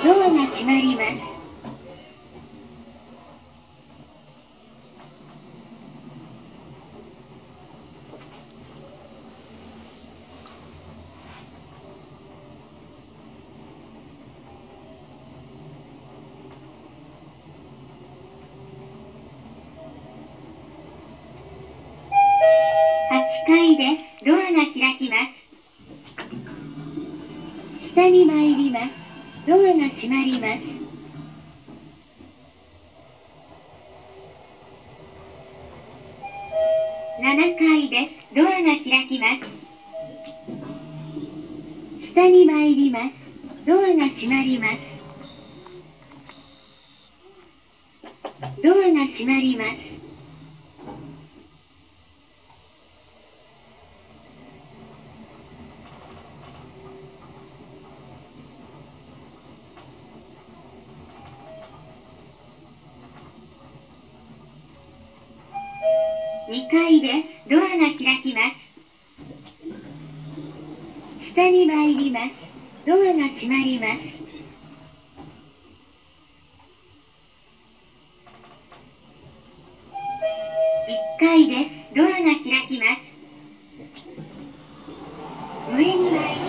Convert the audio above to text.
ドアが閉まります。8階です。ドアが開きます。下に参ります。ドアが閉まります。7階です。ドアが開きます。下に参ります。ドアが閉まります。ドアが閉まります。2階です。ドアが開きます。下に参ります。ドアが閉まります。1階です。ドアが開きます。上に参ります。